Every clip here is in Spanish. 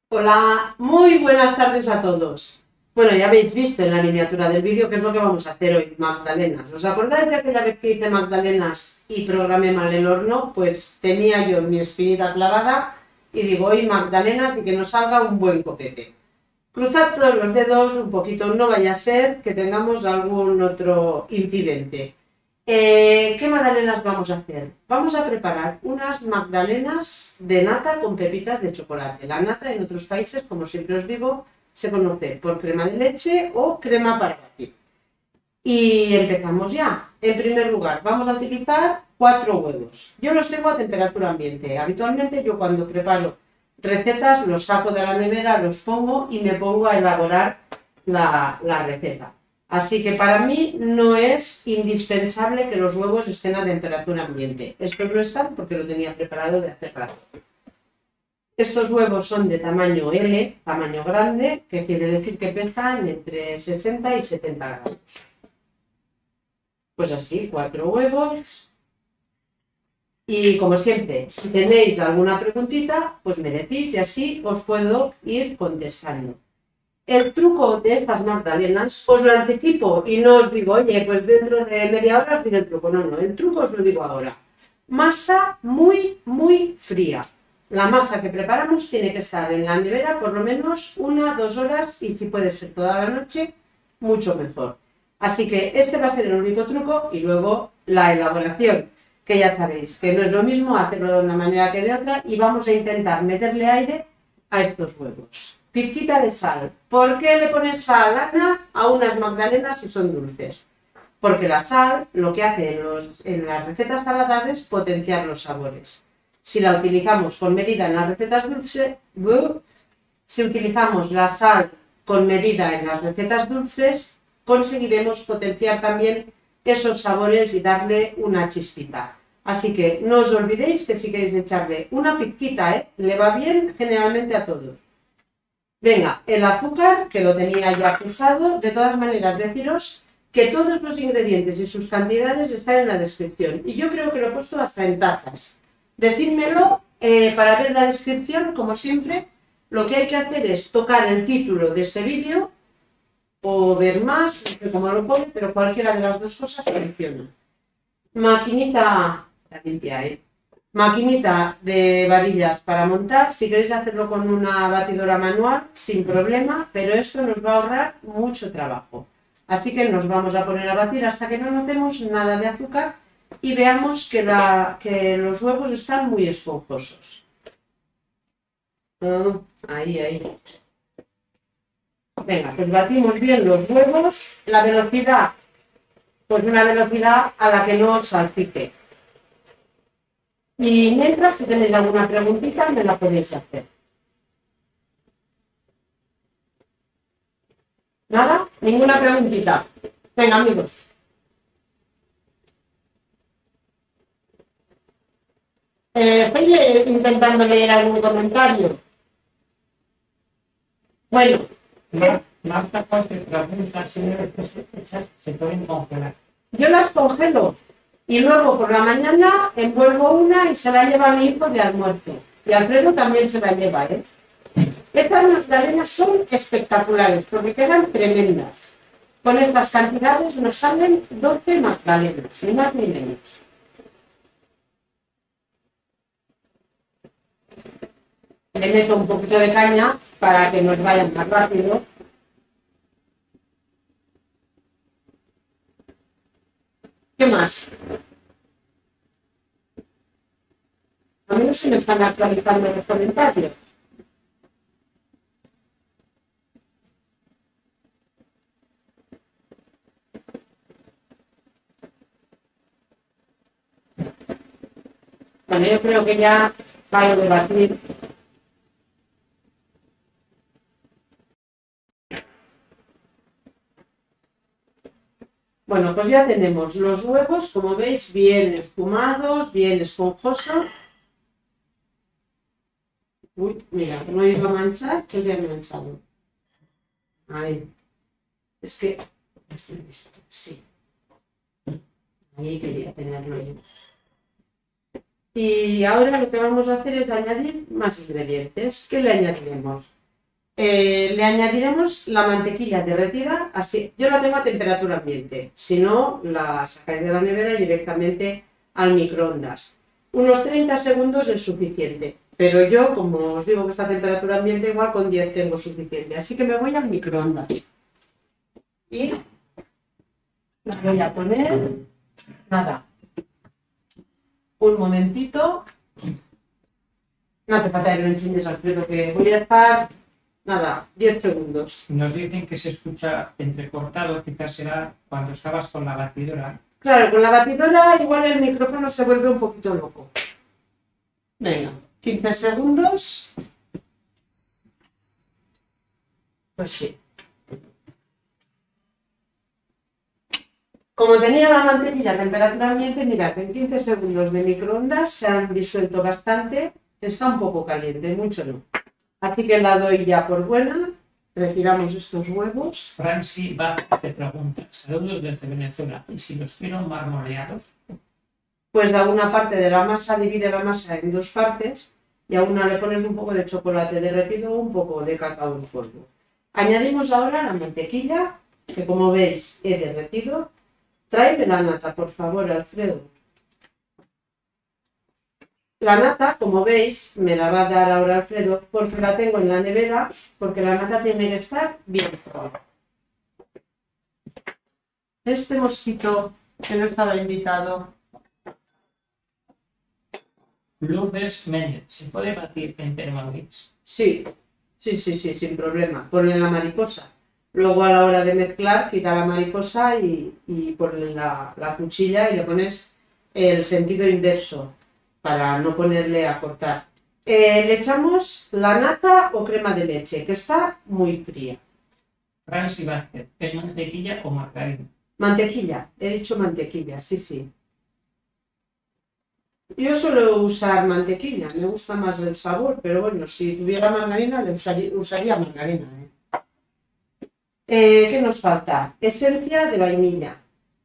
Hola, muy buenas tardes a todos. Bueno, ya habéis visto en la miniatura del vídeo qué es lo que vamos a hacer hoy, magdalenas. ¿Os acordáis de aquella vez que hice magdalenas y programé mal el horno? Pues tenía yo mi espinita clavada y digo, hoy magdalenas y que nos salga un buen copete. Cruzad todos los dedos un poquito, no vaya a ser que tengamos algún otro incidente. ¿Qué magdalenas vamos a hacer? Vamos a preparar unas magdalenas de nata con pepitas de chocolate. La nata en otros países, como siempre os digo, se conoce por crema de leche o crema para batir. Y empezamos ya. En primer lugar, vamos a utilizar 4 huevos. Yo los tengo a temperatura ambiente. Habitualmente yo cuando preparo recetas los saco de la nevera, los pongo y me pongo a elaborar la receta. Así que para mí no es indispensable que los huevos estén a temperatura ambiente. Estos no están porque lo tenía preparado de hace rato. Estos huevos son de tamaño L, tamaño grande, que quiere decir que pesan entre 60 y 70 gramos. Pues así, 4 huevos. Y como siempre, si tenéis alguna preguntita, pues me decís y así os puedo ir contestando. El truco de estas magdalenas os lo anticipo y no os digo, oye, pues dentro de media hora os diré el truco. No, no, el truco os lo digo ahora. Masa muy fría. La masa que preparamos tiene que estar en la nevera por lo menos 1 o 2 horas y si puede ser toda la noche, mucho mejor. Así que este va a ser el único truco y luego la elaboración, que ya sabéis que no es lo mismo hacerlo de una manera que de otra y vamos a intentar meterle aire a estos huevos. Pizquita de sal. ¿Por qué le pones sal, Ana, a unas magdalenas si son dulces? Porque la sal lo que hace en las recetas saladas es potenciar los sabores. Si la utilizamos con medida en las recetas dulces, si utilizamos la sal con medida en las recetas dulces, conseguiremos potenciar también esos sabores y darle una chispita. Así que no os olvidéis que si queréis echarle una pizquita, le va bien generalmente a todos. Venga, el azúcar, que lo tenía ya pesado, de todas maneras deciros que todos los ingredientes y sus cantidades están en la descripción. Y yo creo que lo he puesto hasta en tazas. Decídmelo para ver la descripción, como siempre, lo que hay que hacer es tocar el título de este vídeo o ver más, no sé cómo lo pone, pero cualquiera de las dos cosas funciona. Maquinita, está limpia, maquinita de varillas para montar. Si queréis hacerlo con una batidora manual, sin problema, pero esto nos va a ahorrar mucho trabajo. Así que nos vamos a poner a batir hasta que no notemos nada de azúcar y veamos que los huevos están muy esponjosos. Ahí. Venga, pues batimos bien los huevos. La velocidad, pues una velocidad a la que no os salpique. Y mientras, si tenéis alguna preguntita, me la podéis hacer. ¿Nada? ¿Ninguna preguntita? Venga, amigos. Estoy intentando leer algún comentario. Bueno. Marta, cualquier pregunta, se pueden congelar. Yo las congelo. Y luego por la mañana envuelvo una y se la lleva a mi hijo de almuerzo. Y Alfredo también se la lleva, Estas magdalenas son espectaculares porque quedan tremendas. Con estas cantidades nos salen 12 magdalenas, ni más ni menos. Le meto un poquito de caña para que nos vayan más rápido. ¿Qué más? A mí no se me están actualizando los comentarios. Bueno, yo creo que ya va a debatir. Bueno, pues ya tenemos los huevos, como veis, bien espumados, bien esponjosos. Uy, mira, no iba a manchar, pues ya me he manchado. Ahí. Es que... sí. Ahí quería tenerlo yo. Y ahora lo que vamos a hacer es añadir más ingredientes. ¿Qué le añadiremos? Le añadiremos la mantequilla derretida, así, yo la tengo a temperatura ambiente, si no la sacáis de la nevera y directamente al microondas. Unos 30 segundos es suficiente, pero yo, como os digo que está a temperatura ambiente, igual con 10 tengo suficiente, así que me voy al microondas. Y la voy a poner, nada, un momentito, no hace falta que lo enseñes, Alfredo, que voy a estar... Nada, 10 segundos. Nos dicen que se escucha entrecortado, quizás será cuando estabas con la batidora. Claro, con la batidora igual el micrófono se vuelve un poquito loco. Venga, 15 segundos. Pues sí. Como tenía la mantequilla a temperatura ambiente, mirad, en 15 segundos de microondas se han disuelto bastante. Está un poco caliente, mucho no. Así que la doy ya por buena. Retiramos estos huevos. Franci Bach te pregunta, saludos desde Venezuela, ¿y si los quiero marmoleados? Pues da una parte de la masa, divide la masa en dos partes y a una le pones un poco de chocolate derretido o un poco de cacao en polvo. Añadimos ahora la mantequilla, que como veis he derretido. Tráeme la nata, por favor, Alfredo. La nata, como veis, me la va a dar ahora Alfredo porque la tengo en la nevera, porque la nata tiene que estar bien fría. Este mosquito que no estaba invitado. Lourdes Méndez, ¿se puede batir en Thermomix? Sí, sin problema. Ponle la mariposa. Luego a la hora de mezclar, quita la mariposa y ponle la cuchilla y le pones el sentido inverso para no ponerle a cortar. Le echamos la nata o crema de leche, que está muy fría. Franci Vázquez, ¿es mantequilla o margarina? Mantequilla, he dicho mantequilla, sí. Yo suelo usar mantequilla, me gusta más el sabor, pero bueno, si tuviera margarina, usaría margarina. ¿Qué nos falta? Esencia de vainilla.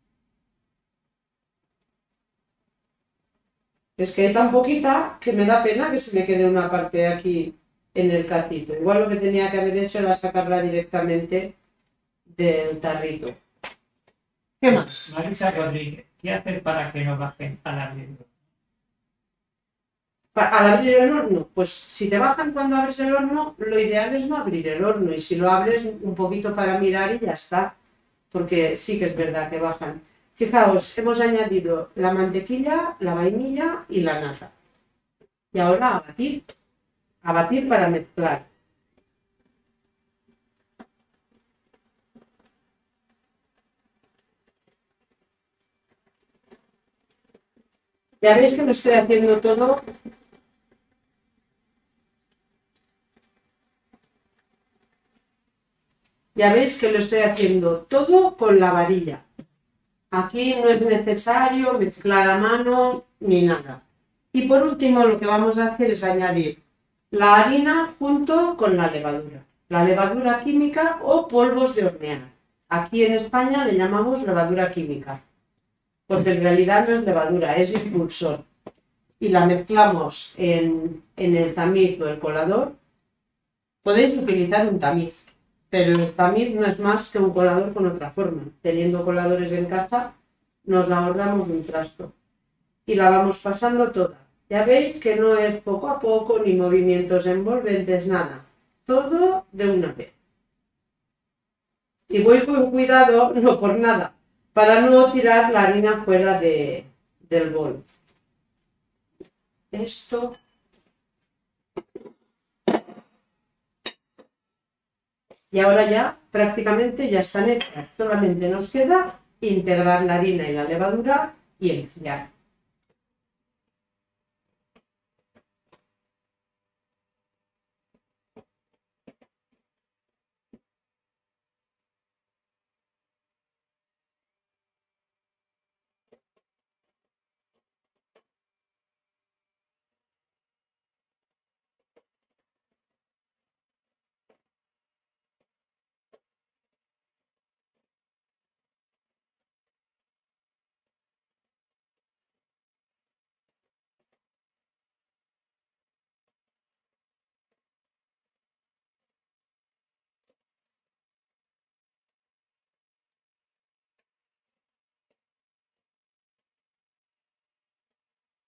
Es que hay tan poquita que me da pena que se me quede una parte aquí en el cacito. Igual lo que tenía que haber hecho era sacarla directamente del tarrito. ¿Qué más? Marisa Rodríguez, ¿qué hacer para que no bajen al abrirlo? Al abrir el horno, pues si te bajan cuando abres el horno, lo ideal es no abrir el horno y si lo abres un poquito para mirar y ya está, porque sí que es verdad que bajan. Fijaos, hemos añadido la mantequilla, la vainilla y la nata. Y ahora a batir para mezclar. Ya veis que lo estoy haciendo todo. Ya veis que lo estoy haciendo todo con la varilla. Aquí no es necesario mezclar a mano ni nada. Y por último lo que vamos a hacer es añadir la harina junto con la levadura química o polvos de hornear. Aquí en España le llamamos levadura química, porque en realidad no es levadura, es impulsor. Y la mezclamos en el tamiz o el colador. Podéis utilizar un tamiz, pero el tamiz no es más que un colador con otra forma. Teniendo coladores en casa, nos ahorramos un trasto. Y la vamos pasando toda. Ya veis que no es poco a poco, ni movimientos envolventes, nada. Todo de una vez. Y voy con cuidado, no por nada, para no tirar la harina fuera del bol. Esto... Y ahora ya prácticamente ya están hechas. Solamente nos queda integrar la harina y la levadura y enfriar.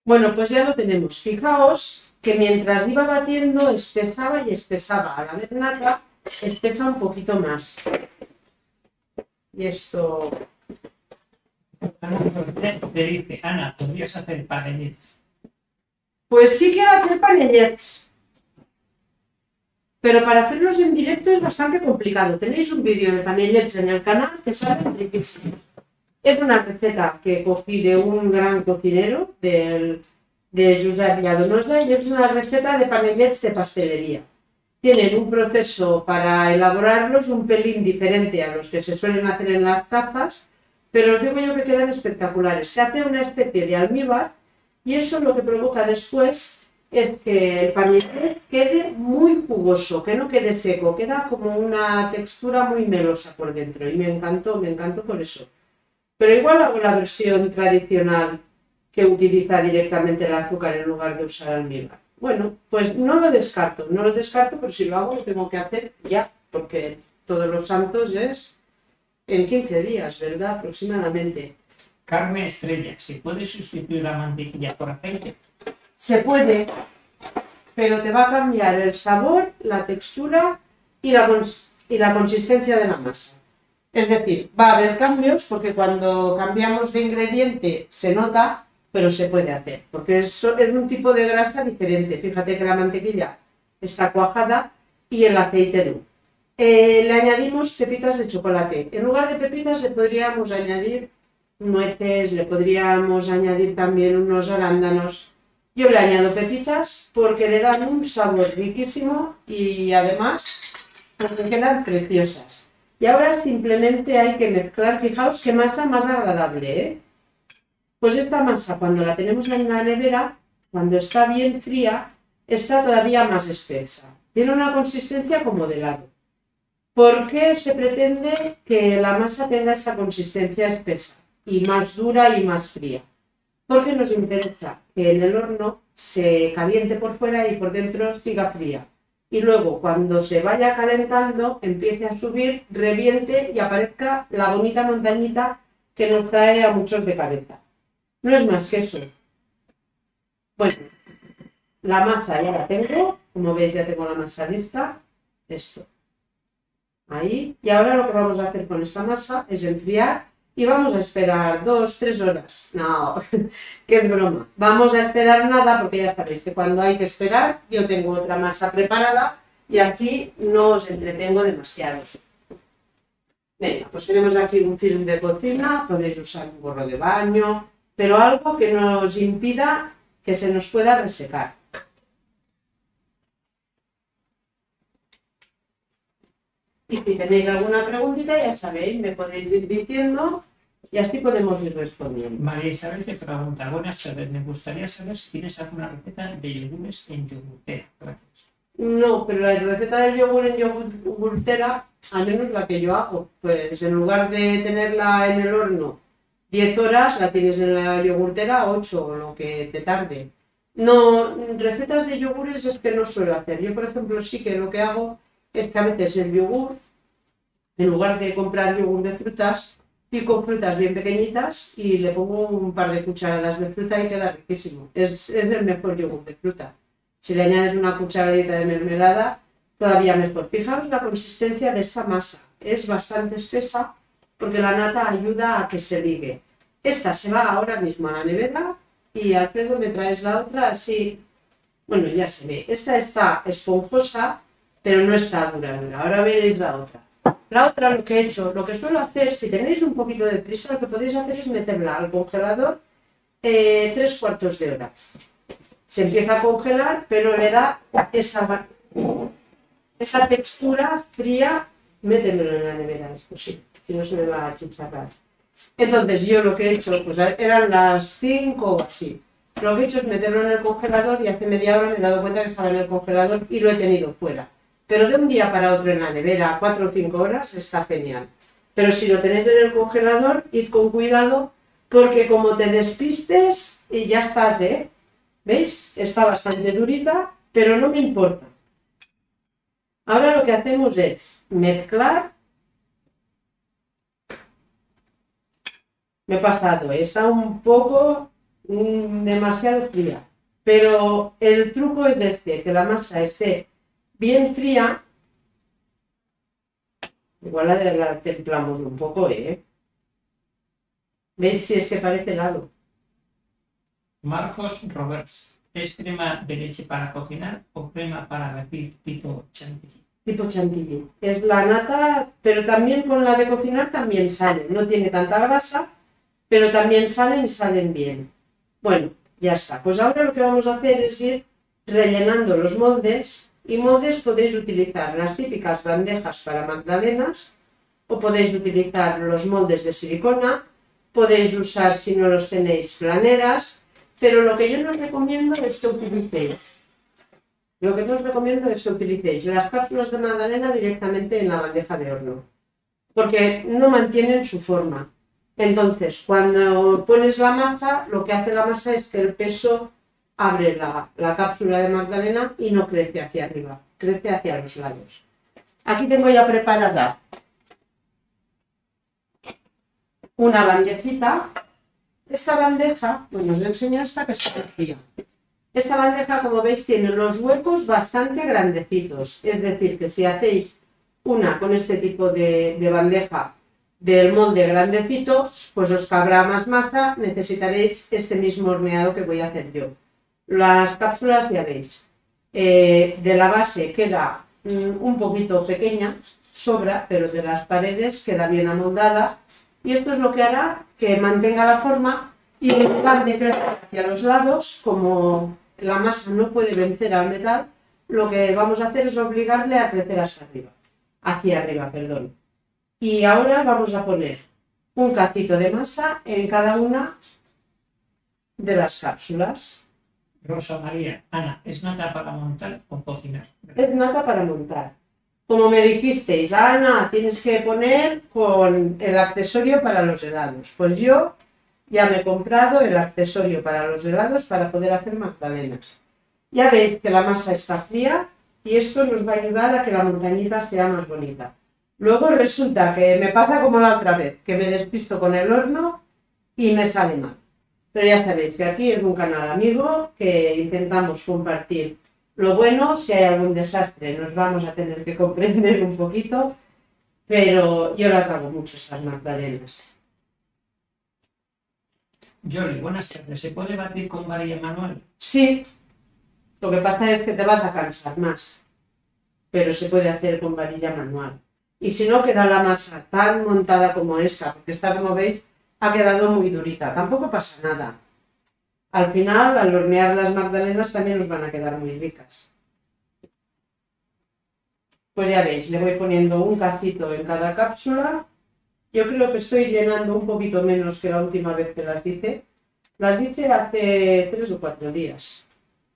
Bueno, pues ya lo tenemos. Fijaos que mientras iba batiendo espesaba y espesaba. Al haber nata, espesa un poquito más. Y esto... Te dice, Ana, podrías hacer panellets. Pues sí quiero hacer panellets. Pero para hacerlos en directo es bastante complicado. Tenéis un vídeo de panellets en el canal que sale riquísimo. Es una receta que cogí de un gran cocinero, de Josep Lladonosa, y es una receta de panellets de pastelería. Tienen un proceso para elaborarlos un pelín diferente a los que se suelen hacer en las casas, pero os digo yo que quedan espectaculares. Se hace una especie de almíbar y eso lo que provoca después es que el panellet quede muy jugoso, que no quede seco, queda como una textura muy melosa por dentro y me encantó por eso. Pero igual hago la versión tradicional que utiliza directamente el azúcar en lugar de usar almíbar. Bueno, pues no lo descarto, pero si lo hago lo tengo que hacer ya, porque todos los santos es en 15 días, ¿verdad? Aproximadamente. Carmen Estrella, ¿se puede sustituir la mantequilla por aceite? Se puede, pero te va a cambiar el sabor, la textura y la consistencia de la masa. Es decir, va a haber cambios porque cuando cambiamos de ingrediente se nota, pero se puede hacer, porque es un tipo de grasa diferente. Fíjate que la mantequilla está cuajada y el aceite no. Le añadimos pepitas de chocolate. En lugar de pepitas le podríamos añadir nueces, le podríamos añadir también unos arándanos. Yo le añado pepitas porque le dan un sabor riquísimo y además porque quedan preciosas. Y ahora simplemente hay que mezclar. Fijaos qué masa más agradable, ¿eh? Pues esta masa cuando la tenemos en la nevera, cuando está bien fría, está todavía más espesa. Tiene una consistencia como de helado. ¿Por qué se pretende que la masa tenga esa consistencia espesa y más dura y más fría? Porque nos interesa que en el horno se caliente por fuera y por dentro siga fría. Y luego, cuando se vaya calentando, empiece a subir, reviente y aparezca la bonita montañita que nos trae a muchos de cabeza. No es más que eso. Bueno, la masa ya la tengo. Como veis, ya tengo la masa lista. Esto. Ahí. Y ahora lo que vamos a hacer con esta masa es enfriar. Y vamos a esperar 2-3 horas. No, que es broma. Vamos a esperar nada porque ya sabéis que cuando hay que esperar yo tengo otra masa preparada y así no os entretengo demasiado. Venga, pues tenemos aquí un film de cocina, podéis usar un gorro de baño, pero algo que nos impida que se nos pueda resecar. Y si tenéis alguna preguntita, ya sabéis, me podéis ir diciendo y así podemos ir respondiendo. María Isabel te pregunta, buenas tardes, me gustaría saber si tienes alguna receta de yogures en yogurtera. Gracias. No, pero la receta del yogur en yogurtera, al menos la que yo hago, pues en lugar de tenerla en el horno 10 horas, la tienes en la yogurtera 8 o lo que te tarde. No, recetas de yogures es que no suelo hacer. Yo, por ejemplo, sí que lo que hago es que a veces el yogur, en lugar de comprar yogur de frutas, pico frutas bien pequeñitas y le pongo un par de cucharadas de fruta y queda riquísimo. Es el mejor yogur de fruta. Si le añades una cucharadita de mermelada, todavía mejor. Fijaos la consistencia de esta masa. Es bastante espesa porque la nata ayuda a que se ligue. Esta se va ahora mismo a la nevera y Alfredo me traes la otra así. Bueno, ya se ve. Esta está esponjosa, pero no está dura. Ahora veréis la otra. La otra lo que he hecho, lo que suelo hacer, si tenéis un poquito de prisa, lo que podéis hacer es meterla al congelador 3 cuartos de hora. Se empieza a congelar, pero le da esa textura fría. Métemelo en la nevera, esto sí, si no se me va a achicharrar. Entonces yo lo que he hecho, pues eran las 5 o así. Lo que he hecho es meterlo en el congelador y hace media hora me he dado cuenta que estaba en el congelador y lo he tenido fuera. Pero de un día para otro en la nevera, 4 o 5 horas, está genial. Pero si lo tenéis en el congelador, id con cuidado, porque como te despistes y ya estás, ¿eh? ¿Veis? Está bastante durita, pero no me importa. Ahora lo que hacemos es mezclar. Me he pasado, está un poco demasiado fría. Pero el truco es que la masa esté bien fría. Igual la templamos un poco, ¿eh? ¿Veis si es que parece helado? Marcos Roberts, ¿es crema de leche para cocinar o crema para batir tipo chantilly? Tipo chantilly. Es la nata, pero también con la de cocinar también sale. No tiene tanta grasa, pero también salen y salen bien. Bueno, ya está. Pues ahora lo que vamos a hacer es ir rellenando los moldes. Y moldes podéis utilizar las típicas bandejas para magdalenas o podéis utilizar los moldes de silicona. Podéis usar, si no los tenéis, flaneras. Pero lo que yo no os recomiendo es que utilicéis. Lo que no os recomiendo es que utilicéis las cápsulas de magdalena directamente en la bandeja de horno, porque no mantienen su forma. Entonces, cuando pones la masa, lo que hace la masa es que el peso abre la cápsula de magdalena y no crece hacia arriba, crece hacia los lados. Aquí tengo ya preparada una bandejita. Esta bandeja, bueno, os enseño esta que está fría. Esta bandeja, como veis, tiene los huecos bastante grandecitos. Es decir, que si hacéis una con este tipo de bandeja del molde grandecito, pues os cabrá más masa, necesitaréis este mismo horneado que voy a hacer yo. Las cápsulas, ya veis, de la base queda un poquito pequeña, sobra, pero de las paredes queda bien amoldada. Y esto es lo que hará que mantenga la forma y en lugar de crecer hacia los lados, como la masa no puede vencer al metal, lo que vamos a hacer es obligarle a crecer hacia arriba, perdón. Y ahora vamos a poner un cacito de masa en cada una de las cápsulas. Rosa María, Ana, ¿es nata para montar o cocinar? Es nata para montar. Como me dijisteis, Ana, tienes que poner con el accesorio para los helados. Pues yo ya me he comprado el accesorio para los helados para poder hacer magdalenas. Ya veis que la masa está fría y esto nos va a ayudar a que la montañita sea más bonita. Luego resulta que me pasa como la otra vez, que me despisto con el horno y me sale mal. Pero ya sabéis que aquí es un canal amigo que intentamos compartir lo bueno. Si hay algún desastre nos vamos a tener que comprender un poquito, pero yo las hago mucho estas magdalenas. Yoli, buenas tardes. ¿Se puede batir con varilla manual? Sí, lo que pasa es que te vas a cansar más, pero se puede hacer con varilla manual. Y si no, queda la masa tan montada como esta, porque esta, como veis, ha quedado muy durita. Tampoco pasa nada. Al final, al hornear las magdalenas también nos van a quedar muy ricas. Pues ya veis, le voy poniendo un cacito en cada cápsula. Yo creo que estoy llenando un poquito menos que la última vez que las hice. Las hice hace 3 o 4 días.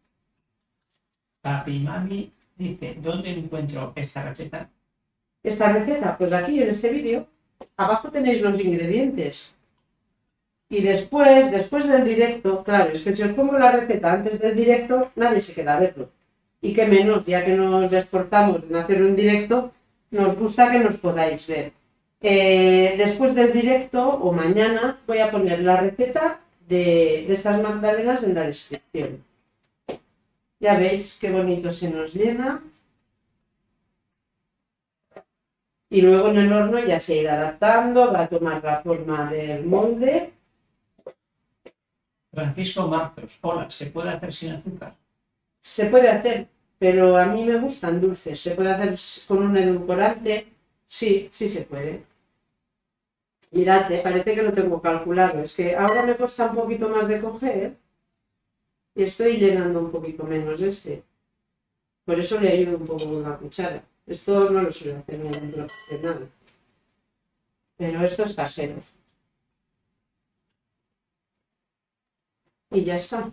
Papi Mami dice, ¿dónde encuentro esta receta? Esta receta, pues aquí en este vídeo, abajo tenéis los ingredientes. Y después del directo, claro, es que si os pongo la receta antes del directo, nadie se queda a verlo. Y que menos, ya que nos esforzamos en hacer un directo, nos gusta que nos podáis ver. Después del directo o mañana voy a poner la receta de estas magdalenas en la descripción. Ya veis qué bonito se nos llena. Y luego en el horno ya se irá adaptando, va a tomar la forma del molde. Francisco Marcos, hola, ¿se puede hacer sin azúcar? Se puede hacer, pero a mí me gustan dulces. Se puede hacer con un edulcorante. Sí, sí se puede. Mirad, parece que lo tengo calculado. Es que ahora me cuesta un poquito más de coger y estoy llenando un poquito menos este. Por eso le ayudo un poco con la cuchara. Esto no lo suele hacer ningún profesional. Pero esto es casero. Y ya está.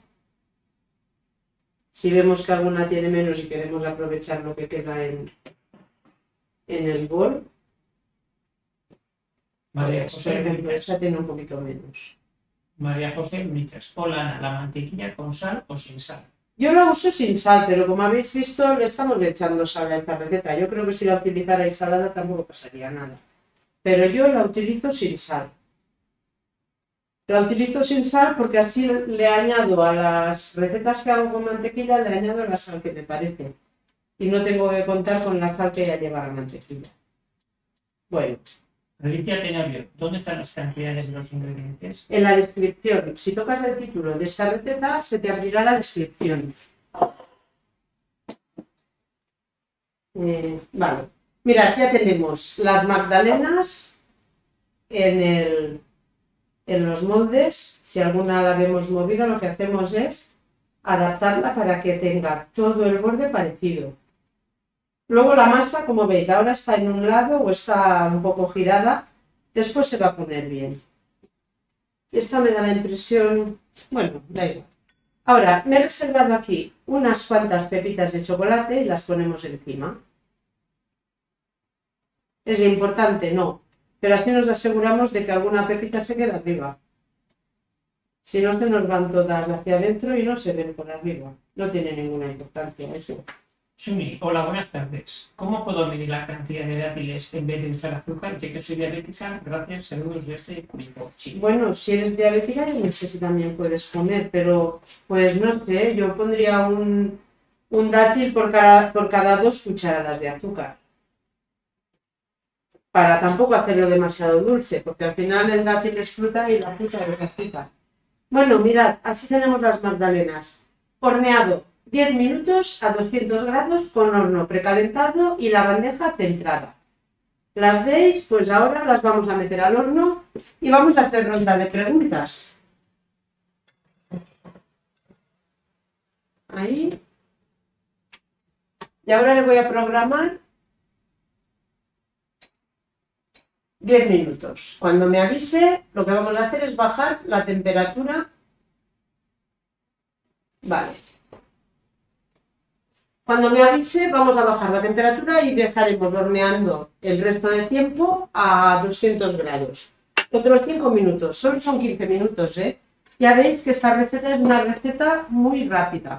Si vemos que alguna tiene menos y queremos aprovechar lo que queda en el bol, María pues, por José ejemplo, Benítez. esta tiene un poquito menos. María José Benítez, hola Ana, ¿la mantequilla con sal o sin sal? Yo la uso sin sal, pero como habéis visto, le estamos echando sal a esta receta. Yo creo que si la utilizarais salada tampoco pasaría nada. Pero yo la utilizo sin sal. La utilizo sin sal porque así le añado a las recetas que hago con mantequilla, le añado la sal que me parece. Y no tengo que contar con la sal que ya lleva la mantequilla. Bueno. Alicia Tenorio, ¿dónde están las cantidades de los ingredientes? En la descripción. Si tocas el título de esta receta, se te abrirá la descripción. Vale. Mirad, ya tenemos las magdalenas en los moldes. Si alguna la hemos movido, lo que hacemos es adaptarla para que tenga todo el borde parecido. Luego la masa, como veis, ahora está en un lado o está un poco girada. Después se va a poner bien. Esta me da la impresión... Bueno, da igual. Ahora, me he reservado aquí unas cuantas pepitas de chocolate y las ponemos encima. ¿Es importante? No. Pero así nos aseguramos de que alguna pepita se quede arriba. Si no, se nos van todas hacia adentro y no se ven por arriba. No tiene ninguna importancia eso. Sumi, hola, buenas tardes. ¿Cómo puedo medir la cantidad de dátiles en vez de usar azúcar, ya que soy diabética? Gracias, saludos desde Chile. Bueno, si eres diabética, yo no sé si también puedes poner, pero pues no sé, yo pondría un dátil por cada 2 cucharadas de azúcar. Para tampoco hacerlo demasiado dulce, porque al final el dátil es fruta y la fruta es azúcar. Bueno, mirad, así tenemos las magdalenas. Horneado 10 minutos a 200 grados con horno precalentado y la bandeja centrada. ¿Las veis? Pues ahora las vamos a meter al horno y vamos a hacer ronda de preguntas. Ahí. Y ahora le voy a programar 10 minutos. Cuando me avise, lo que vamos a hacer es bajar la temperatura. Vale. Cuando me avise, vamos a bajar la temperatura y dejaremos horneando el resto del tiempo a 200 grados. Otros 5 minutos, solo son 15 minutos, ¿eh? Ya veis que esta receta es una receta muy rápida.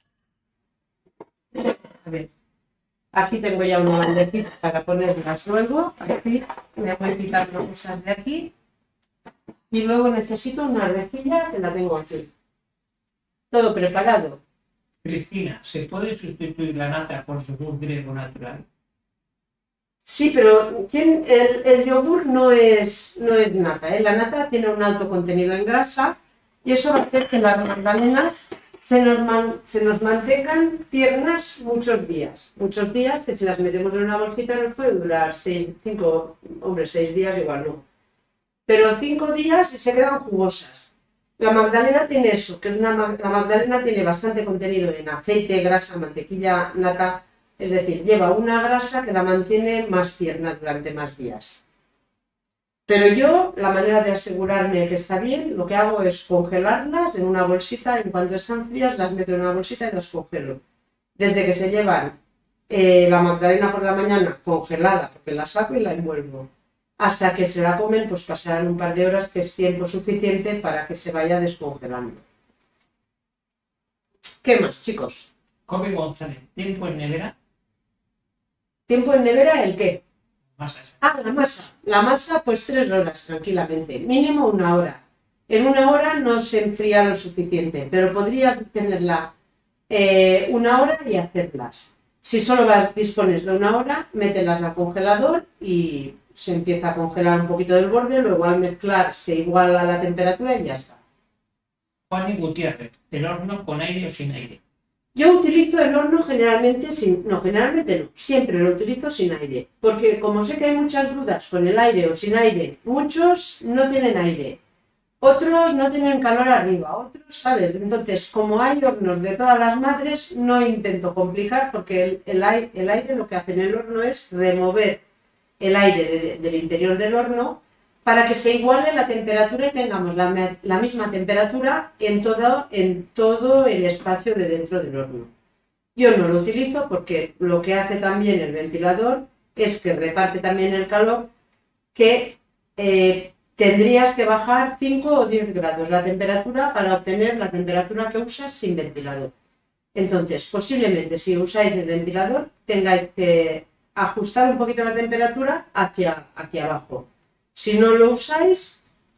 A ver. Aquí tengo ya una bandejita para ponerlas luego. Aquí me voy quitando cosas de aquí. Y luego necesito una rejilla que la tengo aquí. Todo preparado. Cristina, ¿se puede sustituir la nata por yogur griego natural? Sí, pero el yogur no es nata, ¿eh? La nata tiene un alto contenido en grasa y eso va a hacer que las magdalenas se nos mantengan tiernas muchos días. Muchos días que si las metemos en una bolsita nos puede durar 6 días igual no. Pero 5 días y se quedan jugosas. La magdalena tiene eso, que la magdalena tiene bastante contenido en aceite, grasa, mantequilla, nata. Es decir, lleva una grasa que la mantiene más tierna durante más días. Pero yo, la manera de asegurarme que está bien, lo que hago es congelarlas en una bolsita. En cuanto están frías, las meto en una bolsita y las congelo. Desde que se llevan la magdalena por la mañana congelada, porque la saco y la envuelvo, hasta que se la comen, pues pasarán un par de horas, que es tiempo suficiente para que se vaya descongelando. ¿Qué más, chicos? Kobe González, ¿tiempo en nevera? ¿Tiempo en nevera el qué? Masa esa. Ah, la masa. La masa, pues 3 horas tranquilamente. Mínimo 1 hora. En 1 hora no se enfría lo suficiente, pero podrías tenerla 1 hora y hacerlas. Si solo dispones de 1 hora, mételas al congelador y se empieza a congelar un poquito del borde, luego al mezclar se iguala la temperatura y ya está. Juan y Gutiérrez, ¿el horno con aire o sin aire? Yo utilizo el horno generalmente no, siempre lo utilizo sin aire, porque como sé que hay muchas dudas con el aire o sin aire, muchos no tienen aire, otros no tienen calor arriba, otros, ¿sabes? Entonces, como hay hornos de todas las madres, no intento complicar, porque el aire lo que hace en el horno es remover el aire del interior del horno para que se iguale la temperatura y tengamos la misma temperatura en todo el espacio de dentro del horno. Yo no lo utilizo porque lo que hace también el ventilador es que reparte también el calor, que tendrías que bajar 5 o 10 grados la temperatura para obtener la temperatura que usas sin ventilador. Entonces, posiblemente si usáis el ventilador tengáis que ajustar un poquito la temperatura hacia abajo. Si no lo usáis,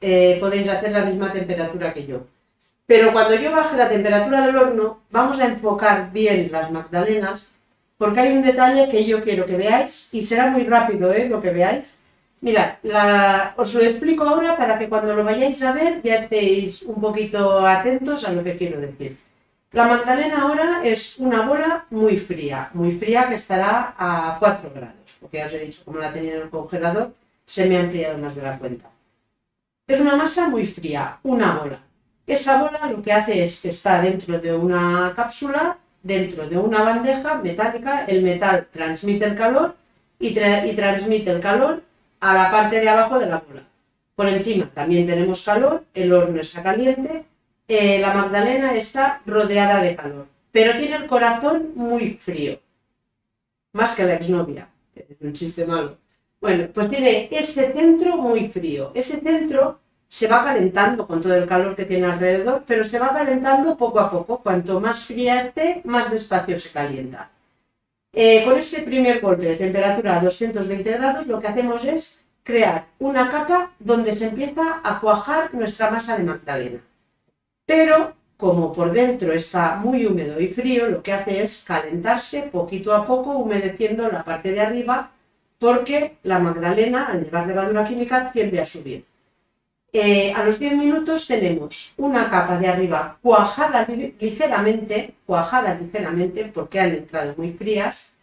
podéis hacer la misma temperatura que yo. Pero cuando yo baje la temperatura del horno, vamos a enfocar bien las magdalenas, porque hay un detalle que yo quiero que veáis, y será muy rápido lo que veáis. Mirad, os lo explico ahora para que cuando lo vayáis a ver ya estéis un poquito atentos a lo que quiero decir. La magdalena ahora es una bola muy fría que estará a 4 grados, porque ya os he dicho, como la he tenido en el congelador, se me ha enfriado más de la cuenta. Es una masa muy fría, una bola. Esa bola lo que hace es que está dentro de una cápsula, dentro de una bandeja metálica. El metal transmite el calor y transmite el calor a la parte de abajo de la bola. Por encima también tenemos calor, el horno está caliente, la magdalena está rodeada de calor, pero tiene el corazón muy frío, más que la exnovia, que es un chiste malo. Bueno, pues tiene ese centro muy frío. Ese centro se va calentando con todo el calor que tiene alrededor, pero se va calentando poco a poco. Cuanto más fría esté, más despacio se calienta. Con ese primer golpe de temperatura a 220 grados, lo que hacemos es crear una capa donde se empieza a cuajar nuestra masa de magdalena. Pero, como por dentro está muy húmedo y frío, lo que hace es calentarse poquito a poco, humedeciendo la parte de arriba, porque la magdalena, al llevar levadura química, tiende a subir. A los 10 minutos tenemos una capa de arriba cuajada ligeramente, porque han entrado muy frías,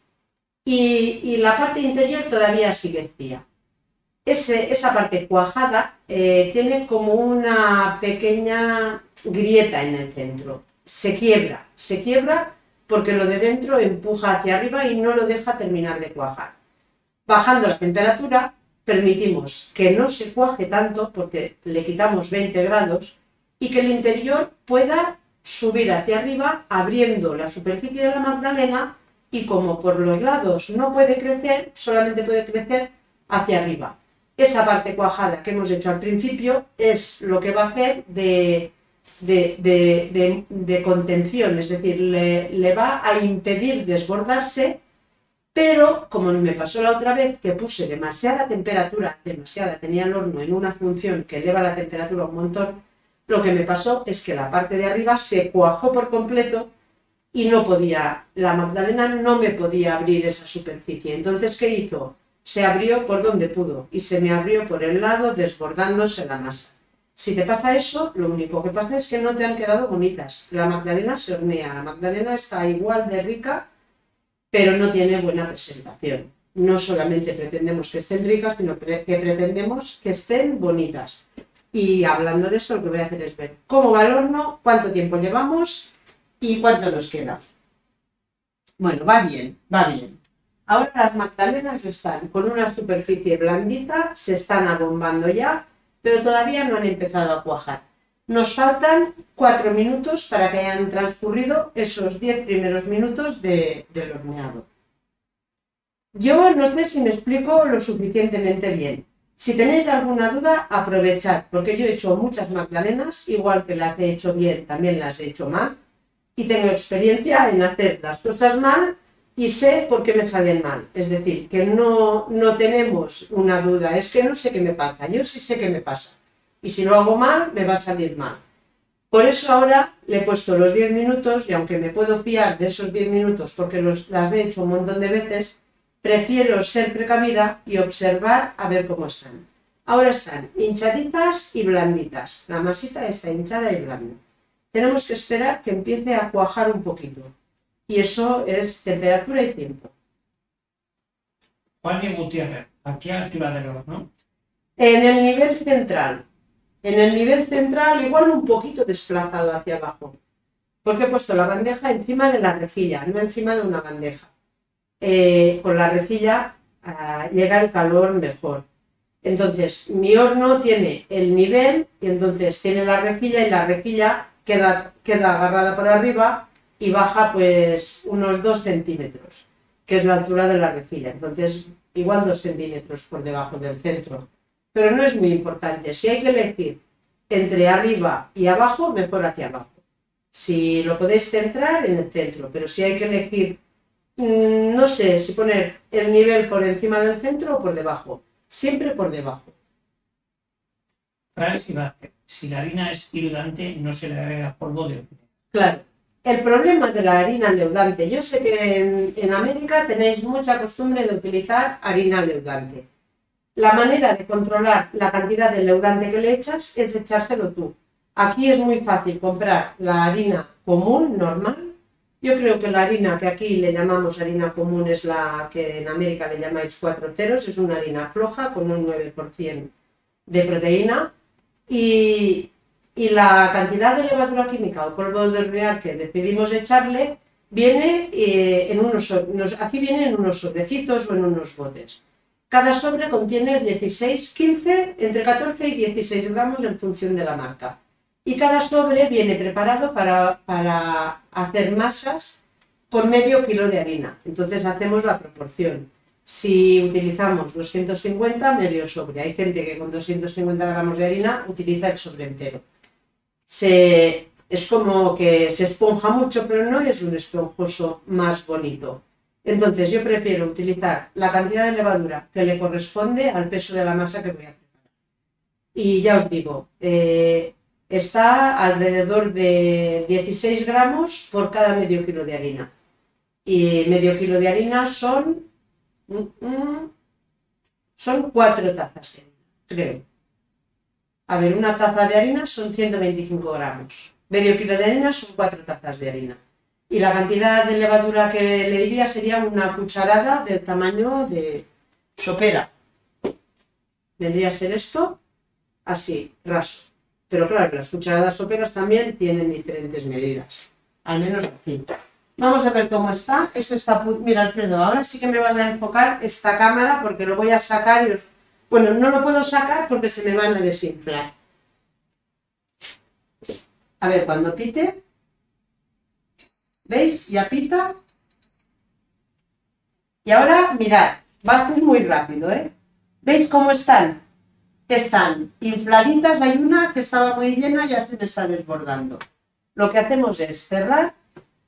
y la parte interior todavía sigue fría. Esa parte cuajada tiene como una pequeña grieta en el centro. Se quiebra porque lo de dentro empuja hacia arriba y no lo deja terminar de cuajar. Bajando la temperatura, permitimos que no se cuaje tanto porque le quitamos 20 grados y que el interior pueda subir hacia arriba, abriendo la superficie de la magdalena, y como por los lados no puede crecer, solamente puede crecer hacia arriba. Esa parte cuajada que hemos hecho al principio es lo que va a hacer de contención, es decir, le va a impedir desbordarse. Pero, como me pasó la otra vez, que puse demasiada temperatura, tenía el horno en una función que eleva la temperatura un montón, lo que me pasó es que la parte de arriba se cuajó por completo y la magdalena no me podía abrir esa superficie. Entonces, ¿qué hizo? Se abrió por donde pudo y se me abrió por el lado, desbordándose la masa. Si te pasa eso, lo único que pasa es que no te han quedado bonitas. La magdalena se hornea, la magdalena está igual de rica, pero no tiene buena presentación. No solamente pretendemos que estén ricas, sino que pretendemos que estén bonitas. Y hablando de esto, lo que voy a hacer es ver cómo va el horno, cuánto tiempo llevamos y cuánto nos queda. Bueno, va bien, va bien. Ahora las magdalenas están con una superficie blandita, se están abombando ya, pero todavía no han empezado a cuajar. Nos faltan 4 minutos para que hayan transcurrido esos 10 primeros minutos del horneado. Yo no sé si me explico lo suficientemente bien. Si tenéis alguna duda, aprovechad, porque yo he hecho muchas magdalenas, igual que las he hecho bien, también las he hecho mal, y tengo experiencia en hacer las cosas mal y sé por qué me salen mal. Es decir, que no tenemos una duda, es que no sé qué me pasa, yo sí sé qué me pasa. Y si lo hago mal, me va a salir mal. Por eso ahora le he puesto los 10 minutos y aunque me puedo fiar de esos 10 minutos porque las he hecho un montón de veces, prefiero ser precavida y observar a ver cómo están. Ahora están hinchaditas y blanditas. La masita está hinchada y blanda. Tenemos que esperar que empiece a cuajar un poquito. Y eso es temperatura y tiempo. Juan y Gutiérrez, aquí a la altura del horno. En el nivel central. En el nivel central, igual un poquito desplazado hacia abajo, porque he puesto la bandeja encima de la rejilla, no encima de una bandeja. Con la rejilla llega el calor mejor. Entonces, mi horno tiene el nivel y entonces tiene la rejilla y la rejilla queda agarrada por arriba y baja pues unos 2 centímetros, que es la altura de la rejilla. Entonces, igual 2 centímetros por debajo del centro. Pero no es muy importante. Si hay que elegir entre arriba y abajo, mejor hacia abajo. Si lo podéis centrar, en el centro. Pero si hay que elegir, no sé, si poner el nivel por encima del centro o por debajo. Siempre por debajo. Frases y Vázquez. Si la harina es leudante, no se le agrega polvo de hornear. Claro. El problema de la harina leudante, yo sé que en América tenéis mucha costumbre de utilizar harina leudante. La manera de controlar la cantidad de leudante que le echas es echárselo tú. Aquí es muy fácil comprar la harina común, normal. Yo creo que la harina que aquí le llamamos harina común es la que en América le llamáis 4 ceros, es una harina floja con un 9% de proteína y la cantidad de levadura química o polvo de hornear que decidimos echarle viene aquí viene en unos sobrecitos o en unos botes. Cada sobre contiene 16, 15, entre 14 y 16 gramos en función de la marca. Y cada sobre viene preparado para hacer masas por medio kilo de harina. Entonces hacemos la proporción. Si utilizamos 250, medio sobre. Hay gente que con 250 gramos de harina utiliza el sobre entero. Es como que se esponja mucho, pero no es un esponjoso más bonito. Entonces yo prefiero utilizar la cantidad de levadura que le corresponde al peso de la masa que voy a preparar. Y ya os digo, está alrededor de 16 gramos por cada medio kilo de harina. Y medio kilo de harina son 4 tazas de harina, creo. A ver, una taza de harina son 125 gramos. Medio kilo de harina son 4 tazas de harina. Y la cantidad de levadura que le iría sería una cucharada del tamaño de sopera. Vendría a ser esto, así, raso. Pero claro, las cucharadas soperas también tienen diferentes medidas. Al menos aquí. Vamos a ver cómo está. Esto está... Mira, Alfredo, ahora sí que me van a enfocar esta cámara porque lo voy a sacar y os... Bueno, no lo puedo sacar porque se me van a desinflar. A ver, cuando pite... ¿Veis? Ya pita. Y ahora, mirad, va a ser muy rápido, ¿eh? ¿Veis cómo están? Están infladitas, hay una que estaba muy llena y ya se me está desbordando. Lo que hacemos es cerrar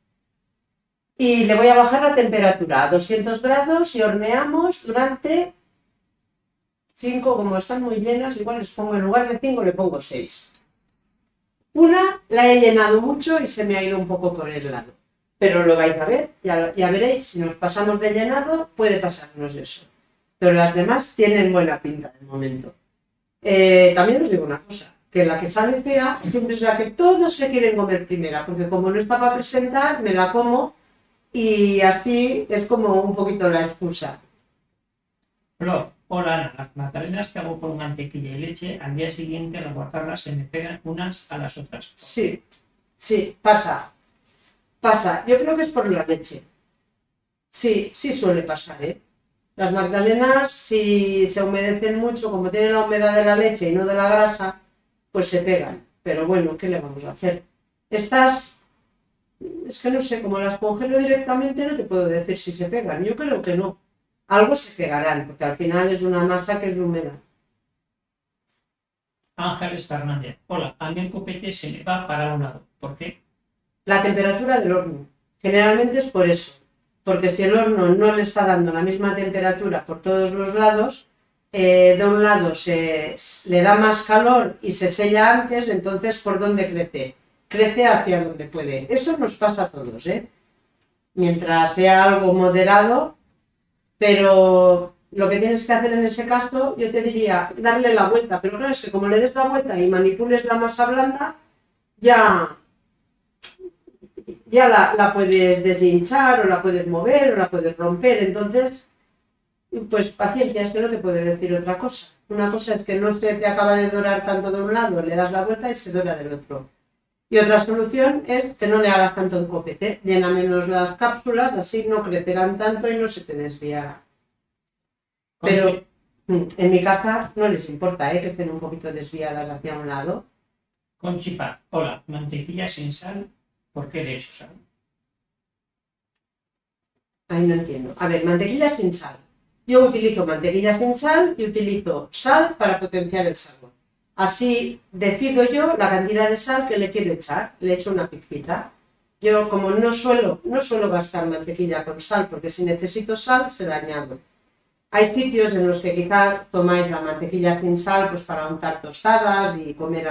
y le voy a bajar la temperatura a 200 grados y horneamos durante 5, como están muy llenas, igual les pongo en lugar de 5 le pongo 6. Una la he llenado mucho y se me ha ido un poco por el lado. Pero lo vais a ver, ya veréis, si nos pasamos de llenado puede pasarnos eso. Pero las demás tienen buena pinta de momento. También os digo una cosa, que la que sale fea siempre es la que todos se quieren comer primera, porque como no está para presentar, me la como y así es como un poquito la excusa. Flor, hola Ana, las magdalenas que hago con mantequilla y leche, al día siguiente al guardarlas se me pegan unas a las otras. Sí, pasa. Yo creo que es por la leche. Sí suele pasar, ¿eh? Las magdalenas, si se humedecen mucho, como tienen la humedad de la leche y no de la grasa, pues se pegan. Pero bueno, ¿qué le vamos a hacer? Estas, es que no sé, como las congelo directamente no te puedo decir si se pegan. Yo creo que no. Algo se pegarán, porque al final es una masa que es húmeda. Ángeles Fernández, hola, a mí el copete se me va para un lado. ¿Por qué? La temperatura del horno. Generalmente es por eso. Porque si el horno no le está dando la misma temperatura por todos los lados, de un lado le da más calor y se sella antes, entonces ¿por dónde crece? Crece hacia donde puede. Eso nos pasa a todos, ¿eh? Mientras sea algo moderado, pero lo que tienes que hacer en ese caso, yo te diría, darle la vuelta. Pero claro, es que como le des la vuelta y manipules la masa blanda, ya la puedes deshinchar o la puedes mover o la puedes romper. Entonces, pues paciencia, es que no te puedo decir otra cosa. Una cosa es que no se te acaba de dorar tanto de un lado, le das la vuelta y se dora del otro. Y otra solución es que no le hagas tanto en copete, llena menos las cápsulas, así no crecerán tanto y no se te desviará. Pero en mi casa no les importa, que estén un poquito desviadas hacia un lado. Conchipa, hola, mantequilla sin sal, ¿por qué le echo sal? Ahí no entiendo. A ver, mantequilla sin sal. Yo utilizo mantequilla sin sal y utilizo sal para potenciar el sabor. Así decido yo la cantidad de sal que le quiero echar. Le echo una pizquita. Yo como no suelo gastar mantequilla con sal, porque si necesito sal se la añado. Hay sitios en los que quizás tomáis la mantequilla sin sal pues para untar tostadas y comer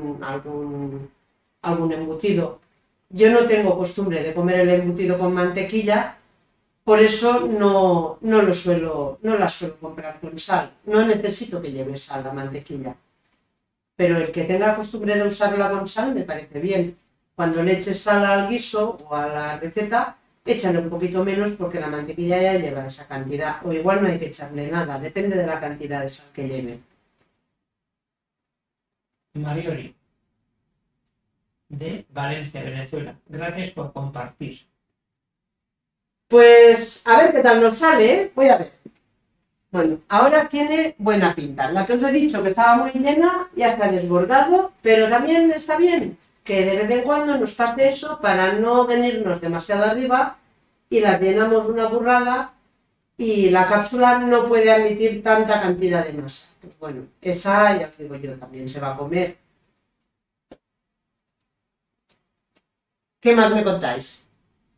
algún embutido. Yo no tengo costumbre de comer el embutido con mantequilla, por eso no la suelo comprar con sal. No necesito que lleve sal la mantequilla. Pero el que tenga costumbre de usarla con sal me parece bien. Cuando le eches sal al guiso o a la receta, échale un poquito menos porque la mantequilla ya lleva esa cantidad. O igual no hay que echarle nada, depende de la cantidad de sal que lleve. Marioli, de Valencia, Venezuela. Gracias por compartir. Pues a ver qué tal nos sale, ¿eh? Voy a ver. Bueno, ahora tiene buena pinta. La que os he dicho que estaba muy llena ya está desbordado, pero también está bien que de vez en cuando nos pase eso para no venirnos demasiado arriba y las llenamos una burrada y la cápsula no puede admitir tanta cantidad de masa. Pues bueno, esa ya os digo yo, también se va a comer. ¿Qué más me contáis?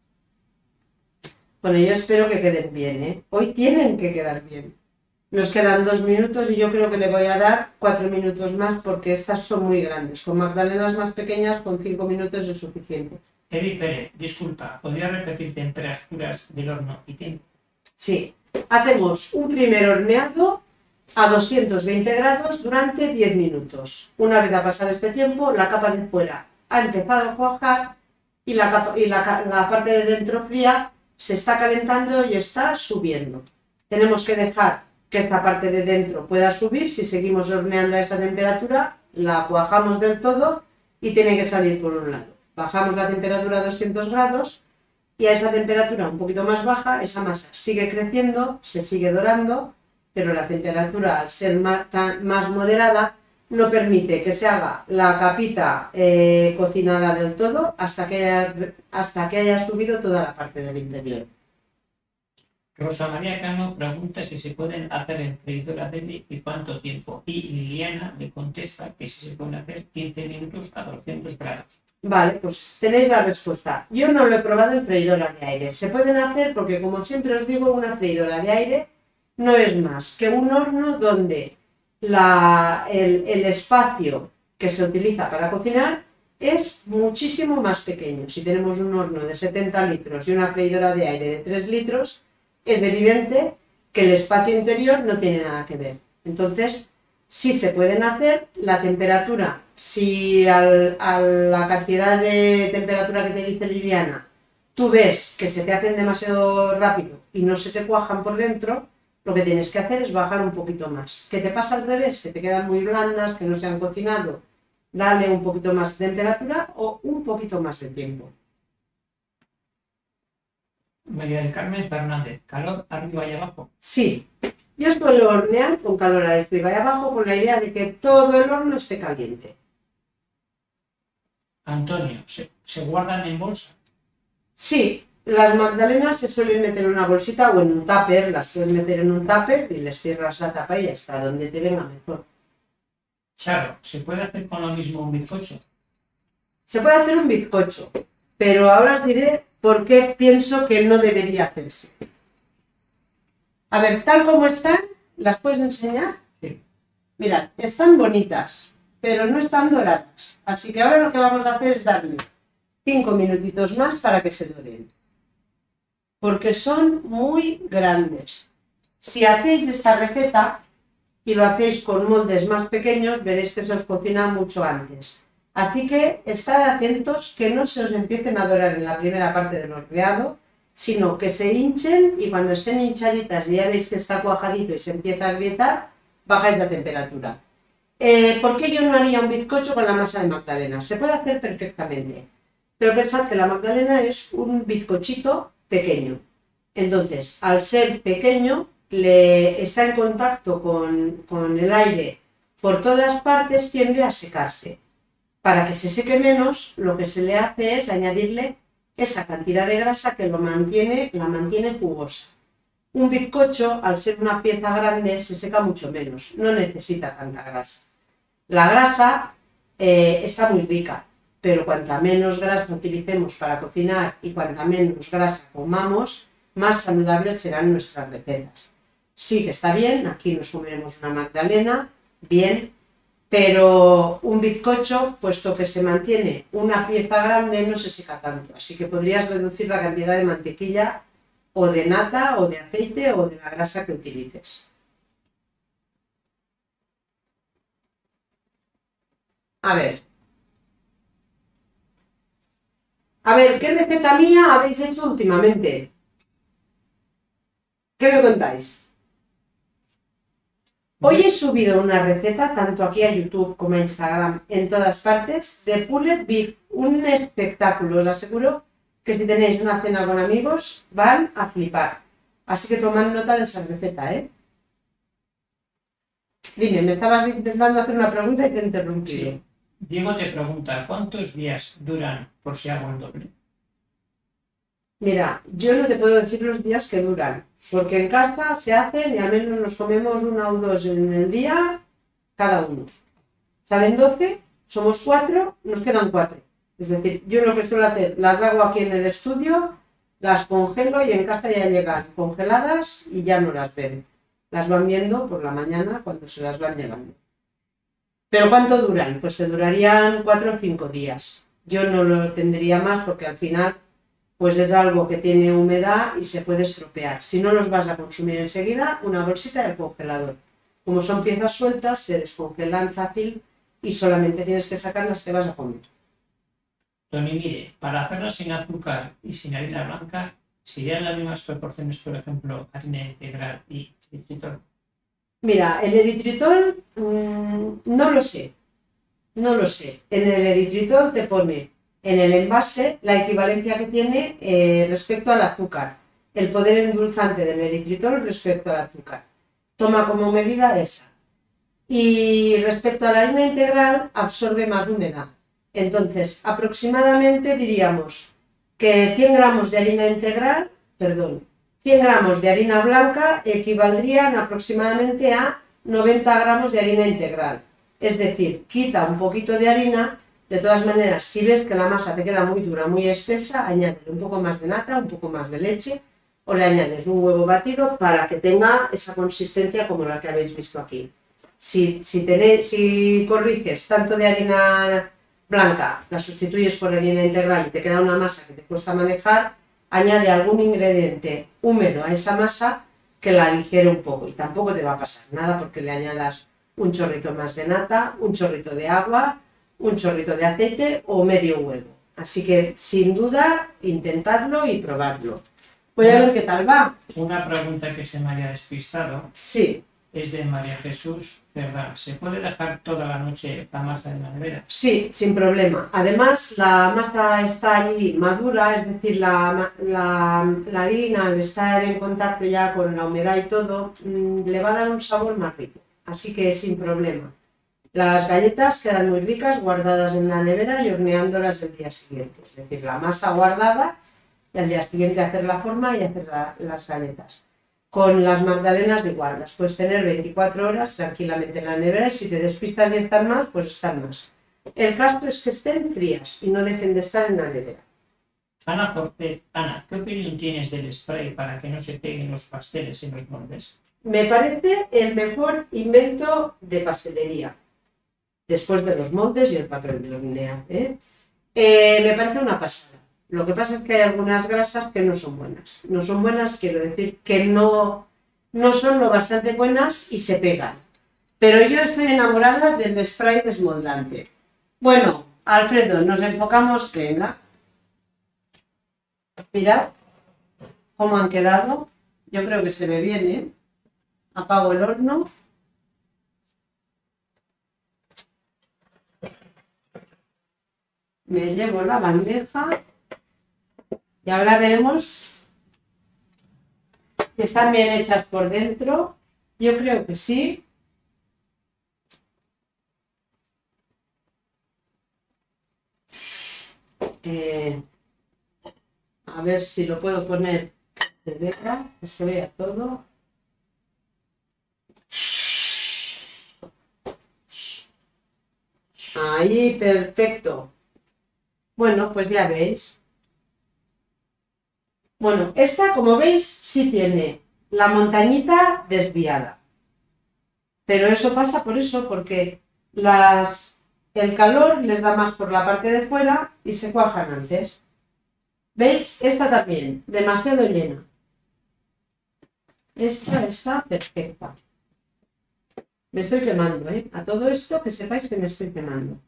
Bueno, yo espero que queden bien, ¿eh? Hoy tienen que quedar bien. Nos quedan 2 minutos y yo creo que le voy a dar 4 minutos más porque estas son muy grandes. Con magdalenas más pequeñas, con 5 minutos es suficiente. Edith Pérez, disculpa, ¿podría repetir temperaturas del horno y tiempo? Sí, hacemos un primer horneado a 220 grados durante 10 minutos. Una vez ha pasado este tiempo, la capa de fuera ha empezado a cuajar y la parte de dentro fría se está calentando y está subiendo. Tenemos que dejar que esta parte de dentro pueda subir. Si seguimos horneando a esa temperatura, la cuajamos del todo y tiene que salir por un lado. Bajamos la temperatura a 200 grados y a esa temperatura un poquito más baja, esa masa sigue creciendo, se sigue dorando, pero la temperatura, al ser más moderada, no permite que se haga la capita cocinada del todo hasta que haya subido toda la parte del interior. Rosa María Cano pregunta si se pueden hacer en freidora de y cuánto tiempo. Y Liliana le contesta que si se pueden hacer 15 minutos a 200 grados. Vale, pues tenéis la respuesta. Yo no lo he probado en freidora de aire. Se pueden hacer porque, como siempre os digo, una freidora de aire no es más que un horno donde el espacio que se utiliza para cocinar es muchísimo más pequeño. Si tenemos un horno de 70 litros y una freidora de aire de 3 litros, es evidente que el espacio interior no tiene nada que ver. Entonces, sí se pueden hacer. La temperatura, si a la cantidad de temperatura que te dice Liliana, tú ves que se te hacen demasiado rápido y no se te cuajan por dentro, lo que tienes que hacer es bajar un poquito más. ¿Qué te pasa al revés? Que te quedan muy blandas, que no se han cocinado. Dale un poquito más de temperatura o un poquito más de tiempo. María del Carmen Fernández, calor arriba y abajo. Sí, yo suelo hornear con calor arriba y abajo con la idea de que todo el horno esté caliente. Antonio, ¿se guardan en bolsa? Sí, las magdalenas se suelen meter en una bolsita o en un tupper, las suelen meter en un tupper y les cierras la tapa y hasta donde te venga mejor. Charo, ¿se puede hacer con lo mismo un bizcocho? Se puede hacer un bizcocho, pero ahora os diré por qué pienso que no debería hacerse. A ver, tal como están, ¿las puedes enseñar? Sí. Mirad, están bonitas, pero no están doradas. Así que ahora lo que vamos a hacer es darle 5 minutitos más para que se doren. Porque son muy grandes. Si hacéis esta receta y lo hacéis con moldes más pequeños, veréis que se os cocina mucho antes. Así que estad atentos que no se os empiecen a dorar en la primera parte del horneado, sino que se hinchen y cuando estén hinchaditas y ya veis que está cuajadito y se empieza a agrietar, bajáis la temperatura. ¿Por qué yo no haría un bizcocho con la masa de magdalena? Se puede hacer perfectamente, pero pensad que la magdalena es un bizcochito pequeño. Entonces, al ser pequeño, está en contacto con el aire por todas partes, tiende a secarse. Para que se seque menos, lo que se le hace es añadirle esa cantidad de grasa que la mantiene jugosa. Un bizcocho, al ser una pieza grande, se seca mucho menos, no necesita tanta grasa. La grasa está muy rica, pero cuanta menos grasa utilicemos para cocinar y cuanta menos grasa comamos, más saludables serán nuestras recetas. sí que está bien, aquí nos comeremos una magdalena, bien, pero un bizcocho, puesto que se mantiene una pieza grande, no se seca tanto, así que podrías reducir la cantidad de mantequilla o de nata o de aceite o de la grasa que utilices. A ver, ¿qué receta mía habéis hecho últimamente? ¿Qué me contáis? Hoy he subido una receta, tanto aquí a YouTube como a Instagram, en todas partes, de pulled beef. Un espectáculo, os aseguro que si tenéis una cena con amigos, van a flipar. Así que tomad nota de esa receta, ¿eh? Dime, me estabas intentando hacer una pregunta y te he interrumpido. Sí. Diego te pregunta, ¿cuántos días duran por si hago el doble? Mira, yo no te puedo decir los días que duran, porque en casa se hacen y al menos nos comemos una o dos en el día cada uno. Salen 12, somos 4, nos quedan 4. Es decir, yo lo que suelo hacer, las hago aquí en el estudio, las congelo y en casa ya llegan congeladas y ya no las ven. Las van viendo por la mañana cuando se las van llegando. ¿Pero cuánto duran? Pues te durarían 4 o 5 días. Yo no lo tendría más porque al final pues es algo que tiene humedad y se puede estropear. Si no los vas a consumir enseguida, una bolsita del congelador. Como son piezas sueltas, se descongelan fácil y solamente tienes que sacar las que vas a comer. Tony, mire, para hacerlas sin azúcar y sin harina blanca, ¿serían las mismas proporciones, por ejemplo, harina integral y eritritol? Mira, el eritritol no lo sé. No lo sé. En el eritritol te pone en el envase la equivalencia que tiene respecto al azúcar, el poder endulzante del eritritol respecto al azúcar. Toma como medida esa. Y respecto a la harina integral, absorbe más humedad. Entonces, aproximadamente diríamos que 100 gramos de harina integral, 100 gramos de harina blanca equivaldrían aproximadamente a 90 gramos de harina integral. Es decir, quita un poquito de harina. De todas maneras, si ves que la masa te queda muy dura, muy espesa, añádele un poco más de nata, un poco más de leche o le añades un huevo batido para que tenga esa consistencia como la que habéis visto aquí. Si corriges tanto de harina blanca, la sustituyes por harina integral y te queda una masa que te cuesta manejar, añade algún ingrediente húmedo a esa masa que la aligere un poco y tampoco te va a pasar nada porque le añadas un chorrito más de nata, un chorrito de agua, un chorrito de aceite o medio huevo. Así que, sin duda, intentadlo y probadlo. Voy a ver qué tal va. Una pregunta que se me había despistado. Sí. Es de María Jesús Cerdán. ¿Se puede dejar toda la noche la masa en la nevera? Sí, sin problema. Además, la masa está allí madura, es decir, la harina al estar en contacto ya con la humedad y todo, le va a dar un sabor más rico. Así que sin problema. Las galletas quedan muy ricas guardadas en la nevera y horneándolas el día siguiente. Es decir, la masa guardada y al día siguiente hacer la forma y hacer las galletas. Con las magdalenas igual, las puedes tener 24 horas tranquilamente en la nevera y si te despistas y están más, pues están más. El caso es que estén frías y no dejen de estar en la nevera. Ana, ¿qué opinión tienes del spray para que no se peguen los pasteles en los moldes? Me parece el mejor invento de pastelería, después de los moldes y el papel de hornear. Me parece una pasada. Lo que pasa es que hay algunas grasas que no son buenas. No son buenas, quiero decir que no son lo bastante buenas y se pegan. Pero yo estoy enamorada del spray desmoldante. Bueno, Alfredo, nos enfocamos, venga. Mirad cómo han quedado. Yo creo que se ve bien, ¿eh? Apago el horno. Me llevo la bandeja. Y ahora veremos que están bien hechas por dentro. Yo creo que sí. A ver si lo puedo poner que se vea todo. Ahí, perfecto. Bueno, pues ya veis. Bueno, esta, como veis, sí tiene la montañita desviada. Pero eso pasa por eso, porque el calor les da más por la parte de fuera y se cuajan antes. ¿Veis? Esta también, demasiado llena. Esta está perfecta. Me estoy quemando, ¿eh? A todo esto que sepáis que me estoy quemando.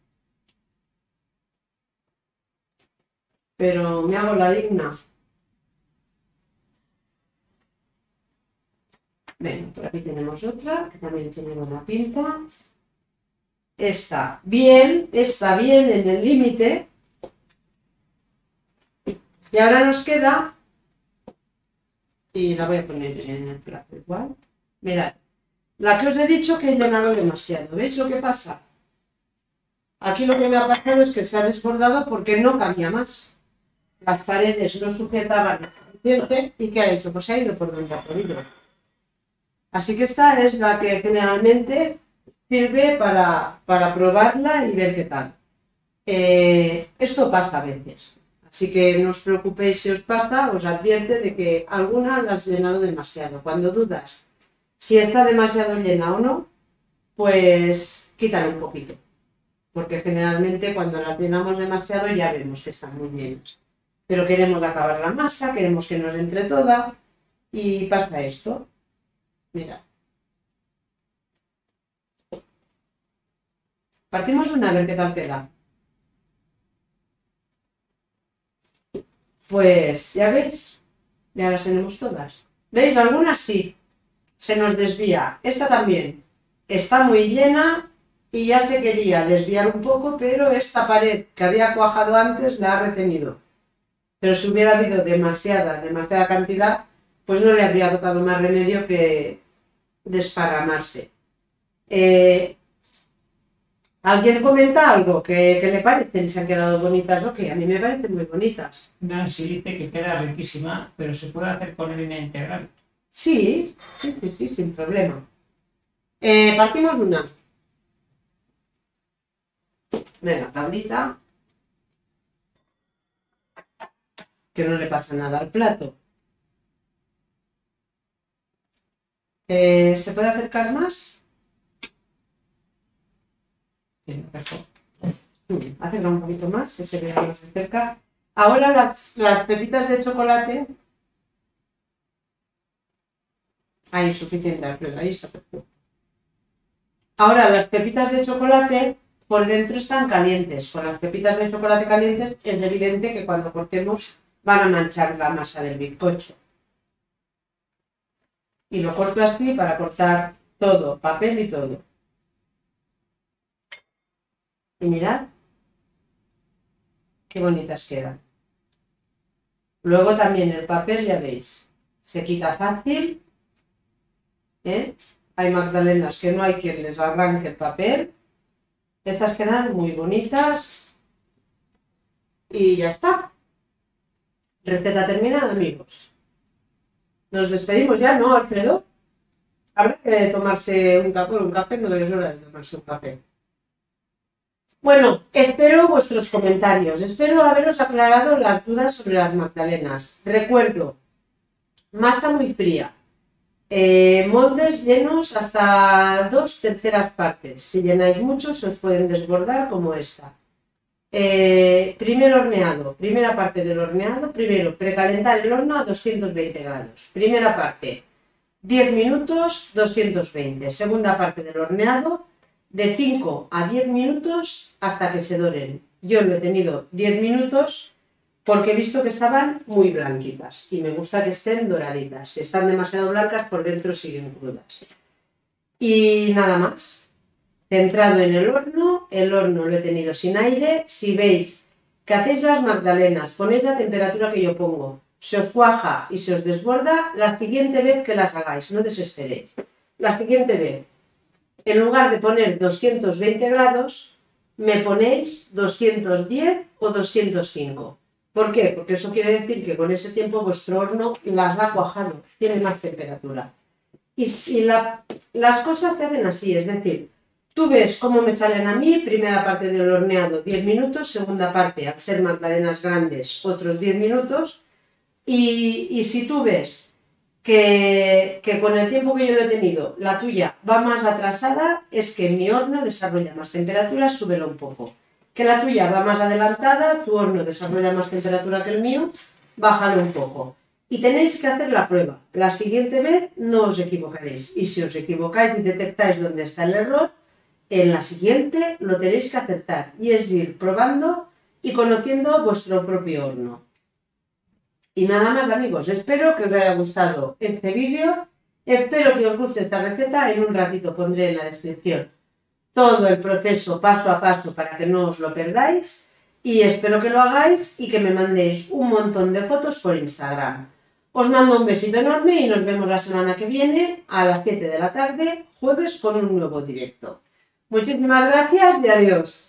Pero me hago la digna. Venga, por aquí tenemos otra, que también tiene buena pinta. Está bien en el límite. Y ahora nos queda, y la voy a poner en el plato igual. Mirad, la que os he dicho que he llenado demasiado. ¿Veis lo que pasa? Aquí lo que me ha pasado es que se ha desbordado porque no cabía más. Las paredes no sujetaban lo suficiente y ¿qué ha hecho? Pues se ha ido por donde ha podido. Así que esta es la que generalmente sirve para probarla y ver qué tal. Esto pasa a veces. Así que no os preocupéis si os pasa, os advierte de que alguna la has llenado demasiado. Cuando dudas si está demasiado llena o no, pues quítale un poquito. Porque generalmente cuando las llenamos demasiado ya vemos que están muy llenas. Pero queremos acabar la masa, queremos que nos entre toda y pasa esto. Mirad. Partimos una a ver qué tal queda. Pues ya veis, ya las tenemos todas. ¿Veis? Algunas sí, se nos desvía. Esta también está muy llena y ya se quería desviar un poco, pero esta pared que había cuajado antes la ha retenido. Pero si hubiera habido demasiada cantidad, pues no le habría tocado más remedio que desparramarse. ¿Alguien comenta algo que le parecen? ¿Se han quedado bonitas o qué? A mí me parecen muy bonitas. Nancy dice que queda riquísima, pero se puede hacer con harina integral. Sí, sin problema. Partimos de una. Venga, tablita. Que no le pasa nada al plato. ¿Se puede acercar más? Sí, perfecto. Acerca un poquito más, que se vea más de cerca. Ahora las pepitas de chocolate. Ahí, suficiente, Alfredo, ahí está perfecto. Ahora las pepitas de chocolate por dentro están calientes. Con las pepitas de chocolate calientes es evidente que cuando cortemos van a manchar la masa del bizcocho. Y lo corto así para cortar todo, papel y todo. Y mirad qué bonitas quedan. Luego también el papel, ya veis, se quita fácil. Hay magdalenas que no hay quien les arranque el papel. Estas quedan muy bonitas. Y ya está. Receta terminada, amigos. Nos despedimos ya, ¿no, Alfredo? Habrá que tomarse un café, no es hora de tomarse un café. Bueno, espero vuestros comentarios, espero haberos aclarado las dudas sobre las magdalenas. Recuerdo, masa muy fría, moldes llenos hasta 2/3 partes. Si llenáis mucho se os pueden desbordar como esta. Primer horneado, primera parte del horneado, primero precalentar el horno a 220 grados. Primera parte, 10 minutos, 220. Segunda parte del horneado, de 5 a 10 minutos hasta que se doren. Yo lo he tenido 10 minutos porque he visto que estaban muy blanquitas y me gusta que estén doraditas. Si están demasiado blancas, por dentro siguen crudas. Y nada más. Centrado en el horno lo he tenido sin aire. Si veis que hacéis las magdalenas, ponéis la temperatura que yo pongo, se os cuaja y se os desborda, la siguiente vez que las hagáis, no desesperéis. La siguiente vez, en lugar de poner 220 grados, me ponéis 210 o 205. ¿Por qué? Porque eso quiere decir que con ese tiempo vuestro horno las ha cuajado, tiene más temperatura. Y las cosas se hacen así, es decir, tú ves cómo me salen a mí, primera parte del horneado 10 minutos, segunda parte, al ser magdalenas grandes, otros 10 minutos, y si tú ves que con el tiempo que yo lo he tenido, la tuya va más atrasada, es que mi horno desarrolla más temperatura, súbelo un poco. Que la tuya va más adelantada, tu horno desarrolla más temperatura que el mío, bájalo un poco. Y tenéis que hacer la prueba. La siguiente vez no os equivocaréis. Y si os equivocáis y detectáis dónde está el error, en la siguiente lo tenéis que acertar. Y es ir probando y conociendo vuestro propio horno. Y nada más, amigos, espero que os haya gustado este vídeo, espero que os guste esta receta, en un ratito pondré en la descripción todo el proceso paso a paso para que no os lo perdáis y espero que lo hagáis y que me mandéis un montón de fotos por Instagram. Os mando un besito enorme y nos vemos la semana que viene a las 7 de la tarde, jueves, con un nuevo directo. Muchísimas gracias y adiós.